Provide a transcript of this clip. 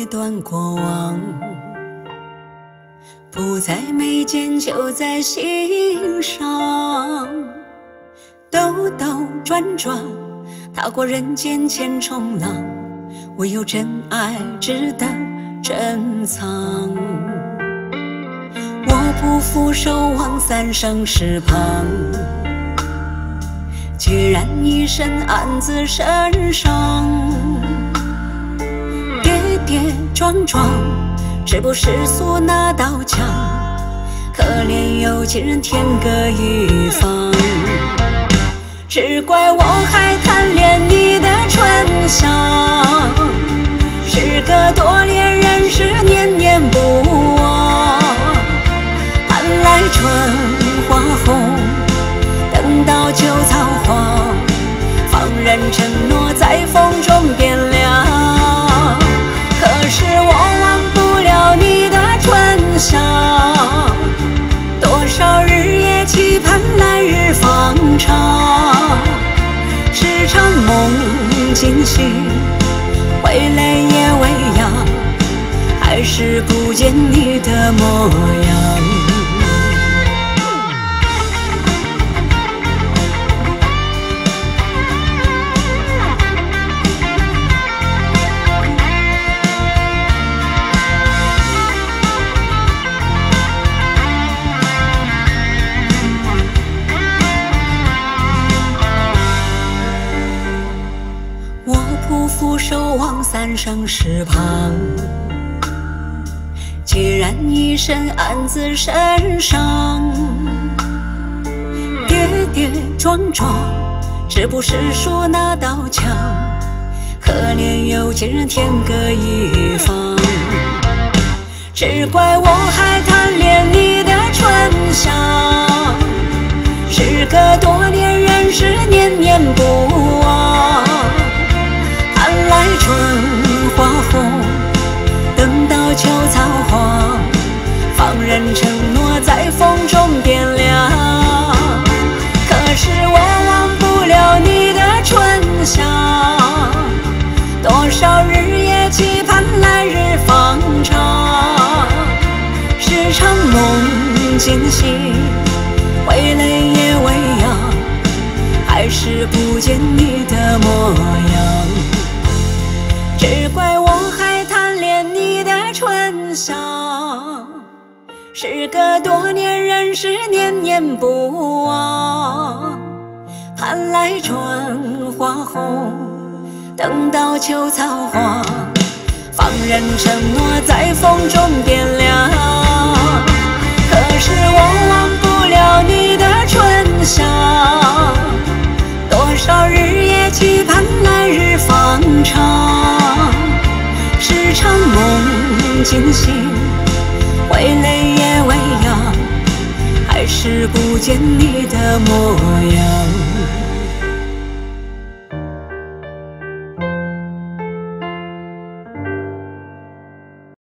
一段过往，不在眉间，就在心上。兜兜转转，踏过人间千重浪，唯有真爱值得珍藏。我不负守望三生石旁，孑然一身暗自身上。跌跌撞撞，志不世俗那道墙，可怜有情人天各一方。只怪我还贪恋你的醇香，时隔多年人世念念不忘。盼来春花红，等到秋草黄，放任承诺在风中变凉。可是我忘不了你的醇香，多少日夜期盼来日方长。时常梦惊醒，会泪也未央，还是不见你的模样。不负守望三生石旁，孑然一身暗自身上。跌跌撞撞，志不世俗那道墙，可怜有情人天各一方。只怪我还贪恋你的醇香，时隔多年人世念念不忘。盼来春花红，等到秋草黄，放任承诺在风中变凉。可是我忘不了你的醇香，多少日夜期盼来日方长。时常梦惊醒，会泪也未央，还是不见你的模样。只怪我还贪恋你的醇香，时隔多年人世念念不忘。盼来春花红，等到秋草黄，放任承诺在风中变凉。可是我忘不了你的醇香，多少日夜期盼来日方长。时常梦惊醒，会泪也未央，还是不见你的模样。